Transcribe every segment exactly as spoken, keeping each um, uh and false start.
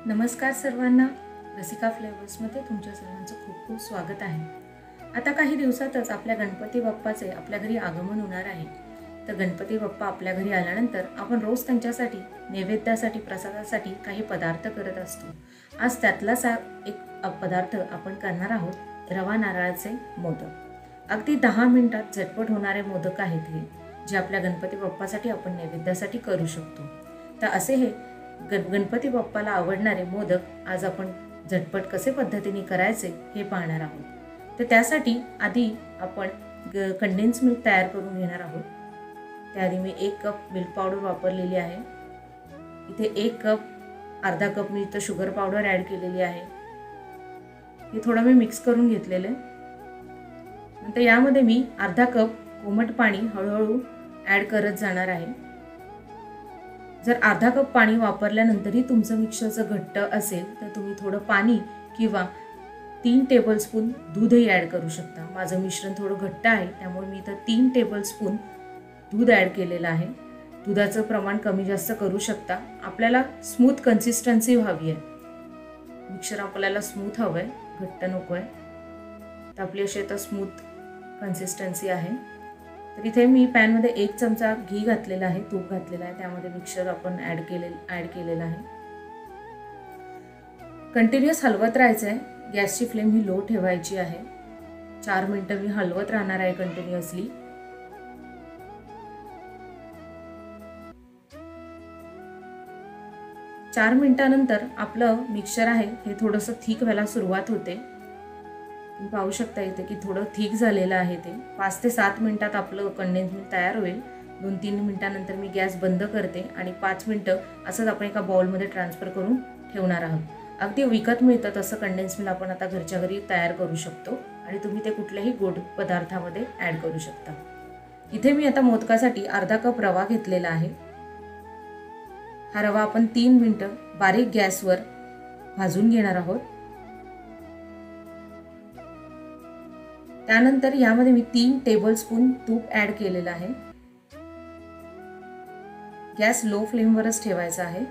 नमस्कार सर्वांना, रसिका फ्लेवर्समध्ये तुमच्या सर्वांचं खूप खूप स्वागत आहे। आता काही दिवसातच आपल्या गणपती बाप्पाचे आपल्या घरी आगमन होणार आहे। तर गणपती बाप्पा आपल्या घरी आल्यानंतर आपण रोज त्यांच्यासाठी नैवेद्यासाठी प्रसादासाठी काही पदार्थ करत असतो। आज त्यातलाच एक पदार्थ आपण करणार आहोत, रवा नारळाचे मोदक। अगदी दहा मिनिटात झटपट होणारे मोदक आहेत हे, जे आपल्या गणपती बाप्पासाठी आपण नैवेद्यासाठी करू शकतो। तर असे हे गणपती बाप्पाला आवडणारे मोदक आज आपण झटपट कसे पद्धतीने करायचे हे पाहणार आहोत। तर त्यासाठी आधी आपण कंडेन्स मिल्क तयार करून घेणार आहोत। त्याआधी मी एक कप मिल्क पावडर वापरलेली आहे। इथे एक कप अर्धा कप मी इथे शुगर पावडर ॲड केलेली आहे। हे थोडं मी मिक्स करून घेतलेले। नंतर यामध्ये मी अर्धा कप कोमट पाणी हळूहळू ॲड करत जाणार आहे। जर अर्धा कप पाणी वापरल्यानंतरही तुमचं मिक्सरचं घट्ट असेल तर तुम्ही थोडं पाणी किंवा तीन टेबलस्पून दूधही ॲड करू शकता। माझं मिश्रण थोडं घट्ट आहे, त्यामुळे मी इथं तीन टेबलस्पून दूध ॲड केलेलं आहे। दुधाचं प्रमाण कमी जास्त करू शकता। आपल्याला स्मूथ कन्सिस्टन्सी हवी आहे, मिक्सर आपल्याला स्मूथ हवं आहे, घट्ट नको आहे। तर आपली अशी आता स्मूथ कन्सिस्टन्सी आहे। तर इथे मी पॅनमध्ये एक चमचा घी घातलेला आहे, तूप घातलेला आहे, त्यामध्ये मिक्सर आपण ॲड केले ॲड केलेलं आहे। कंटिन्युअस हलवत राहायचं आहे। गॅसची फ्लेम ही लो ठेवायची आहे। चार मिनिटं मी हलवत राहणार आहे कंटिन्युअसली। चार मिनिटानंतर आपलं मिक्सचर आहे हे थोडंसं थिक व्हायला सुरुवात होते। तुम्ही पाहू शकता इथे की थोडं थिक झालेलं आहे। ते पाच ते सात मिनिटात आपलं कंडेन्स मिल्क तयार होईल। दोन तीन मिनिटानंतर मी गॅस बंद करते आणि पाच मिनिटं असंच आपण एका बाउलमध्ये ट्रान्सफर करून ठेवणार आहोत। अगदी विकत मिळतं तसं कंडेन्स मिल्क आपण आता घरच्या घरी तयार करू शकतो आणि तुम्ही ते कुठल्याही गोड पदार्थामध्ये ॲड करू शकता। इथे मी आता मोदकासाठी अर्धा कप रवा घेतलेला आहे। हा रवा आपण तीन मिनिटं बारीक गॅसवर भाजून घेणार आहोत। त्यानंतर यामध्ये मी तीन टेबलस्पून तूप ॲड केलेलं आहे। गॅस लो फ्लेमवरच ठेवायचा आहे।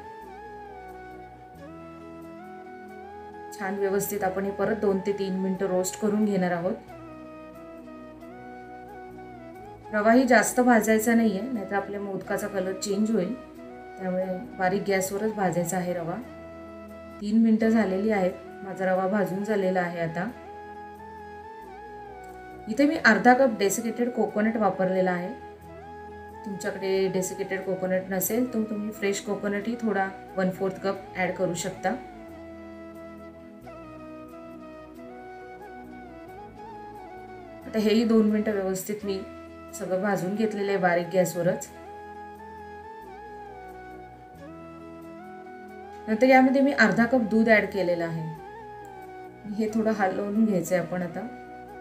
छान व्यवस्थित आपण हे परत दोन ते तीन मिनिटं रोस्ट करून घेणार आहोत। रवा ही जास्त भाजायचा नाहीये, नाहीतर आपल्या मोदकाचा कलर चेंज होईल, त्यामुळे बारीक गॅसवरच भाजायचा आहे रवा। तीन मिनिटं झालेली आहेत, माझा रवा भाजून झालेला आहे। आता इथे मी अर्धा कप डेसिकेटेड कोकोनट वापरलेला आहे। तुमच्याकडे डेसिकेटेड कोकोनट नसेल तर तुम्ही फ्रेश कोकोनटही थोडा वन फोर्थ कप ॲड करू शकता। आता हेही दोन मिनिटं व्यवस्थित मी सगळं भाजून घेतलेलं आहे बारीक गॅसवरच। नंतर यामध्ये मी अर्धा कप दूध ॲड केलेलं आहे। हे थोडं हलवून घ्यायचं आहे आपण आता।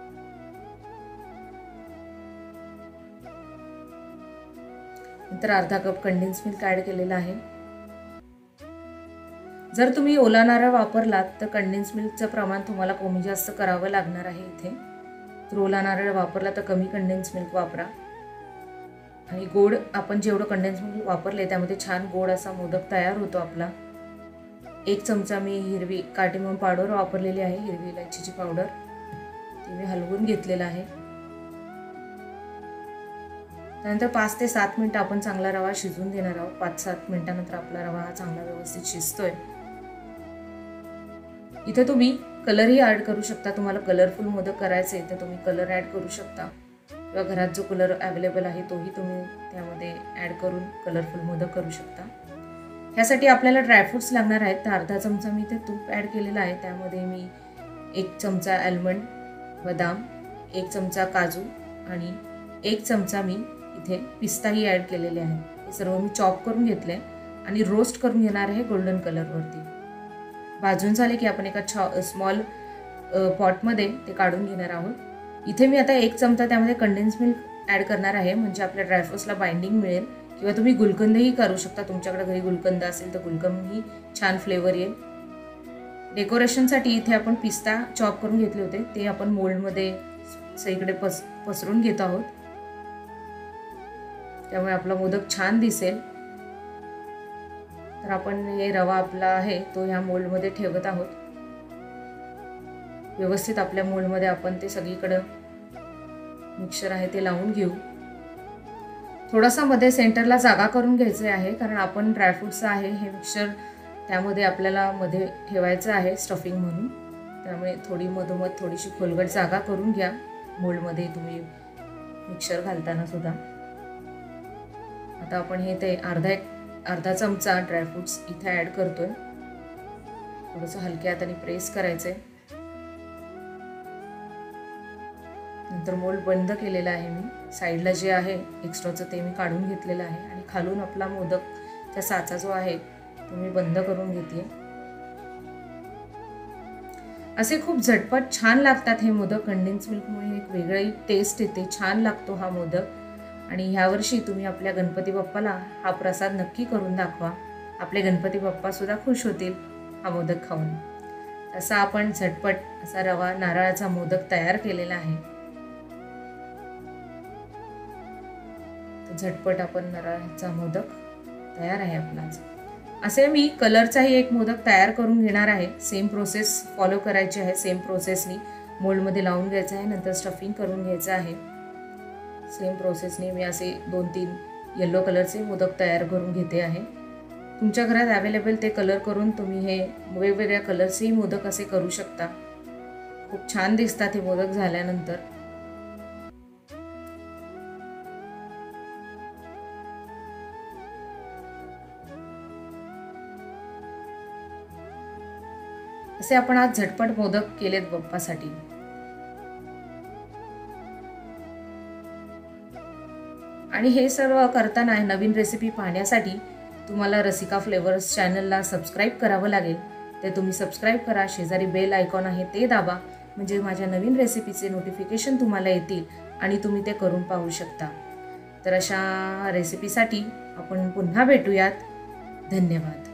नंतर अर्धा कप कंडेन्स मिल्क ॲड केलेला आहे। जर तुम्ही ओला नारळ वापरलात तर कंडेन्स मिल्कचं प्रमाण तुम्हाला कमी जास्त करावं लागणार आहे। इथे जर ओला नारळ वापरला तर कमी कंडेन्स मिल्क वापरा। आणि गोड आपण जेवढं कंडेन्स मिल्क वापरले त्यामध्ये छान गोड असा मोदक तयार होतो आपला। एक चमचा मी हिरवी कार्डेमम पावडर वापरलेली आहे, हिरवी इलायचीची पावडर, ती मी हलवून घेतलेला आहे। त्यानंतर पाच ते सात मिनिटं आपण चांगला रवा शिजवून देणार आहोत। पाच सात मिनिटानंतर आपला रवा हा चांगला व्यवस्थित शिजतोय। इथे तुम्ही कलरही ॲड करू शकता। तुम्हाला कलरफुल मोदक करायचे तर तुम्ही कलर ॲड करू शकता, किंवा घरात जो कलर अवेलेबल आहे तोही तुम्ही त्यामध्ये ॲड करून कलरफुल मोदक करू शकता। ह्यासाठी आपल्याला ड्रायफ्रुट्स लागणार आहेत। तर अर्धा चमचा मी इथे तूप ॲड केलेला आहे, त्यामध्ये मी एक चमचा आल्मंड, बदाम, एक चमचा काजू आणि एक चमचा मी इथे पिस्ताही ॲड केलेले आहे। हे सर्व मी चॉप करून घेतले आणि रोस्ट करून घेणार आहे गोल्डन कलरवरती। भाजून झाले की आपण एका स्मॉल पॉटमध्ये ते काढून घेणार आहोत। इथे मी आता एक चमचा त्यामध्ये कंडेन्स मिल्क ॲड करणार आहे, म्हणजे आपल्या ड्रायफ्रुट्सला बाइंडिंग मिळेल। किंवा तुम्ही गुलकंदही करू शकता, तुमच्याकडे घरी गुलकंद असेल तर गुलकंदही छान फ्लेवर येईल। डेकोरेशनसाठी इथे आपण पिस्ता चॉप करून घेतले होते, ते आपण मोल्डमध्ये सगळीकडे पस पसरून घेत आहोत, त्यामुळे आपला मोदक छान दिसेल। तर आपण हे रवा आपला आहे तो ह्या मोल्डमध्ये ठेवत आहोत. व्यवस्थित आपल्या मोल्डमध्ये आपण ते सगळीकडे मिक्सचर आहे ते लावून घेऊ. थोडासा मध्ये सेंटरला जागा करून घ्यायचे आहे, कारण आपण ड्रायफ्रूट्स आहे हे मिक्सचर त्यामध्ये आपल्याला मध्ये ठेवायचं आहे स्टफिंग म्हणून. त्यामुळे थोडी मधोमध थोडीशी खोलगट जागा करून घ्या मोल्डमध्ये तुम्ही मिक्सचर घालताना सुद्धा. आता आपण हे ते अर्धा एक अर्धा चमचा ड्रायफ्रूट्स इथे ॲड करतोय. थोडंसं हलक्या हाताने प्रेस करायचंय. नंतर मोल्ड बंद केलेला आहे मी. साईडला जे आहे एक्स्ट्राचं ते मी काढून घेतलेलं आहे आणि खालून आपला मोदकचा साचा जो आहे तो मी बंद करून घेते. असे खूप झटपट छान लागतात हे मोदक. कंडेन्स मिल्कमुळे एक वेगळी टेस्ट येते, छान लागतो हा मोदक. आणि ह्या वर्षी तुम्ही आपल्या गणपती बाप्पाला हा प्रसाद नक्की करून दाखवा. आपले गणपती बाप्पा सुद्धा खुश होतील हा मोदक खाऊन. असा आपण झटपट असा रवा नारळाचा मोदक तयार केलेला आहे. झटपट आपण नारळाचा मोदक तयार आहे आपला. असे मी कलरचाही एक मोदक तयार करून घेणार आहे. सेम प्रोसेस फॉलो करायची आहे. सेम प्रोसेसनी मोल्डमध्ये लावून घ्यायचं आहे, नंतर स्टफिंग करून घ्यायचं आहे. सेम प्रोसेसने मी असे दोन तीन येलो कलरचे मोदक तयार करून घेते आहे. तुमच्या घरात अवेलेबल ते कलर करून तुम्ही हे वेगवेगळ्या कलरचेही मोदक असे करू शकता. खूप छान दिसतात हे मोदक झाल्यानंतर. असे आपण आज झटपट मोदक केलेत बाप्पासाठी. आणि हे सर्व करताना नवीन रेसिपी पाहण्यासाठी तुम्हाला रसिका फ्लेवर्स चॅनलला सबस्क्राईब करावं लागेल. ते तुम्ही सबस्क्राईब करा. शेजारी बेल आयकॉन आहे ते दाबा, म्हणजे माझ्या नवीन रेसिपीचे नोटिफिकेशन तुम्हाला येतील आणि तुम्ही ते करून पाहू शकता. तर अशा रेसिपीसाठी आपण पुन्हा भेटूयात. धन्यवाद.